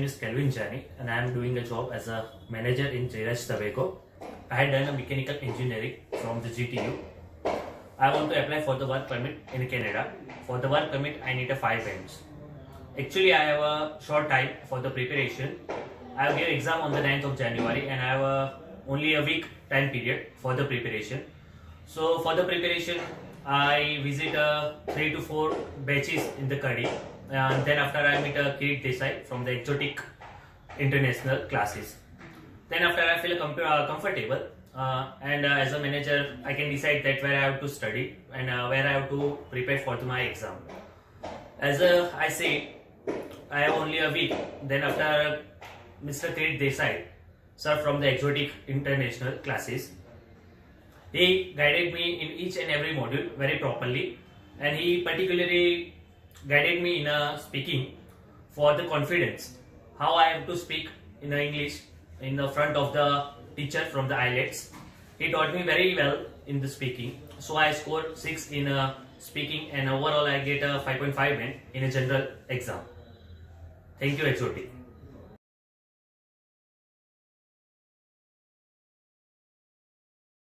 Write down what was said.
is Kelvin Jani and I am doing a job as a manager in Jairaj Tabeco. I had done a mechanical engineering from the GTU. I want to apply for the work permit in Canada. For the work permit, I need a 5 ends. Actually, I have a short time for the preparation. I have given exam on the 9th of January and I have only a week time period for the preparation. So for the preparation, I visit 3 to 4 batches in the Kadi, and then after I meet Kirit Desai from the exotic international classes. Then after I feel comfortable and as a manager I can decide that where I have to study and where I have to prepare for my exam. As I say, I have only a week. Then after Mr. Kirit Desai, sir from the exotic international classes, he guided me in each and every module very properly, and he particularly guided me in speaking for the confidence, how I have to speak in English in the front of the teacher from the IELTS. He taught me very well in the speaking, so I scored 6 in speaking and overall I get a 5.5 in a general exam. Thank you, Exotic.